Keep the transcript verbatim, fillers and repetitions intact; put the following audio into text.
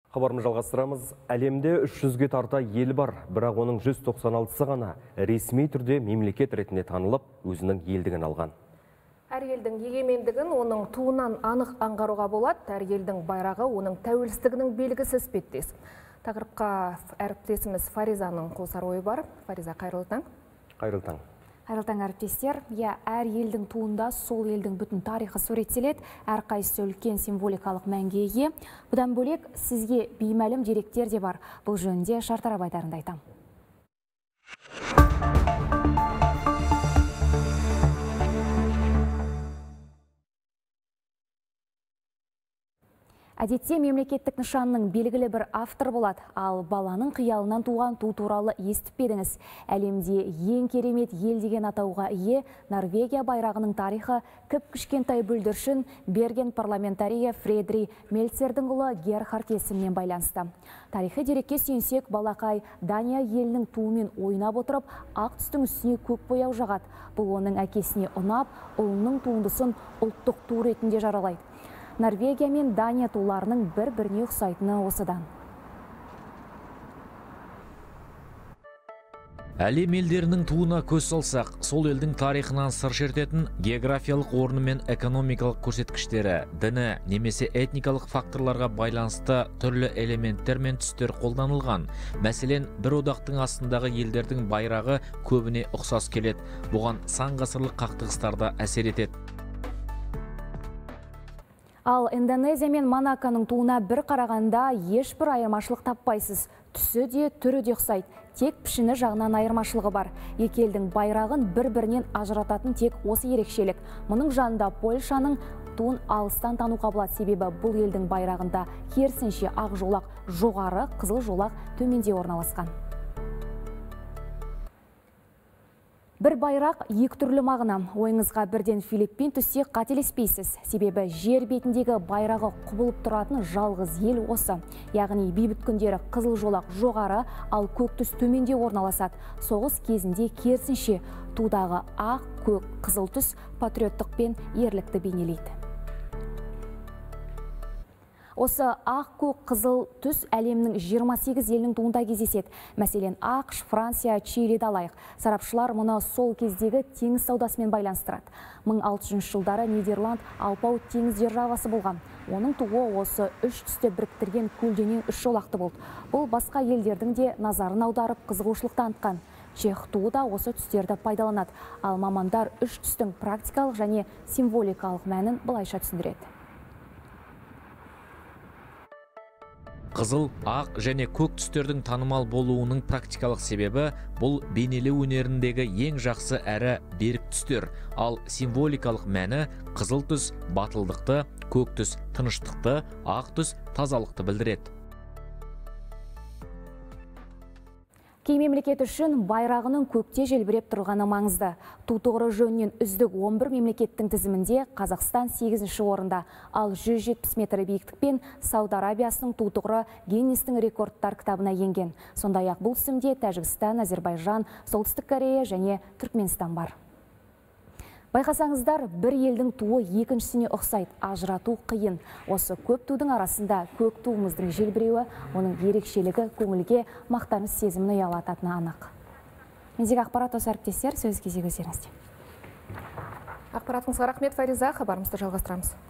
Хабарымызды жалғастырамыз. Әлемде үш жүзге тарта ел бар, бірақ оның жүз тоқсан алтысы ғана ресми түрде мемлекет ретінде танылып, өзінің елдігін алған. Әр елдің егемендігін оның туынан анық аңғаруға болады. Әр елдің байрағы оның тәуелсіздігінің белгісі іспеттес. Тақырыпқа әріптесіміз Фаризаның қосар ойы бар. Фариза, қайырлы таң. Қайырлы таң. Қайырлы таң, әріптестер. Я, әр елдің туында сол елдің бүтін тарихы суреттеледі, әр қайсысы үлкен символикалық мәнге ие. Бұдан бөлек сізге беймәлім деректер де бар. Бұл жөнінде Шартарап айтарында айтам. Әдетте мемлекеттік нышанның белгілі бір автор болады, ал баланың қиялынан туған ту туралы естіп пе едіңіз. Әлемде ең керемет ел деген атауға ие Норвегия байрағының тарихы кіп-кішкентай бүлдіршін Берген парламентария Фредри Мельцердің ұлы Герхард есімімен байланысты. Тарихи дерекке сүйенсек, балақай Дания елінің туымен ойнап отырып, ақ түстің үстіне көк бояу жағады. Бұл оның әкесіне ұнап, ұлының туындысын ұлттық ту ретінде жаралайды. Норвегия мен Дания туларының бір-біріне ұқсайтыны осыдан. Әлем елдерінің туына көз салсақ, сол елдің тарихынан сыр шертетін географиялық орны мен экономикалық көрсеткіштері, діні немесе этникалық факторларға байланысты түрлі элементтер мен түстер қолданылған. Мәселен, бір одақтың астындағы елдердің байрағы көбіне ұқсас келеді. Бұған сан ғасырлық қақтығыстарда әсер етеді. Ал Индонезия мен Монаконың туына бір қарағанда ешбір айырмашылық таппайсыз. Түсі де, түрі де ұқсайды. Тек пішіні жағынан айырмашылығы бар. Екі елдің байрағын бір-бірінен ажырататын тек осы ерекшелік. Мұның жанында Польшаның туын алыстан тануға болады, себебі бұл елдің байрағында керісінше ақ жолақ жоғары, қызыл жолақ төменде орналасқан. Бір байрақ екі түрлі мағына. Ойыңызға бірден Филиппин түссе қателеспейсіз. Себебі жер бетіндегі байрағы құбылып тұратын жалғыз ел осы. Яғни бейбіт күндері қызыл жолақ жоғары, ал көк түс төменде орналасады. Соғыс кезінде керісінше тудағы ақ, көк, қызыл түс патриоттық пен ерлікті бейнелейді. Осы ақ, көк, қызыл түс әлемнің жиырма сегіз елінің туында кездеседі. Мәселен, ақш, Франция, Чилиді алайық. Сарапшылар мұны сол кездегі теңіз саудасымен байланыстырады. мың алты жүзінші жылдары Нидерланд алпауыт теңіз державасы болған. Оның туы осы үш түсті біріктірген көлденең үш жолақты болды. Бұл басқа елдердің де назарын аударып қызығушылық танытқан. Чех туы да осы түстерді пайдаланады. Ал мамандар үш түстің практикалық және символикалық мәнін былайша түсіндіреді. Қызыл, ақ және көк түстердің танымал болуының практикалық себебі бұл бейнелеу өнеріндегі ең жақсы әрі берік түстер. Ал символикалық мәні қызыл түс батылдықты, көк түс тыныштықты, ақ түс тазалықты білдіреді. Кей мемлекет үшін байрағының көкте желбіреп тұрғаны маңызды. Ту тұғыры жөнінен үздік он бір мемлекеттің тізімінде Қазақстан сегізінші орында, ал жүз жетпіс метр биіктікпен Сауд Арабиясының ту тұғыры Гиннестің рекордтар кітабына енген. Сондай-ақ бұл тізімде Тәжікстан, Әзербайжан, Солтүстік Корея және Түркменстан бар. Байқасаңыздар, бір елдің туы екіншісіне ұқсайды, ажырату қиын. Осы көп тудың арасында көк туымыздың желбіреуі, оның ерекшелігі көңілге мақтаныш сезімін ұялататыны анық. Мендегі ақпарат осы, әріптестер, сөз кезегі өздеріңізде. Ақпаратыңызға рахмет, Фариза. Хабарымызды жалғастырамыз.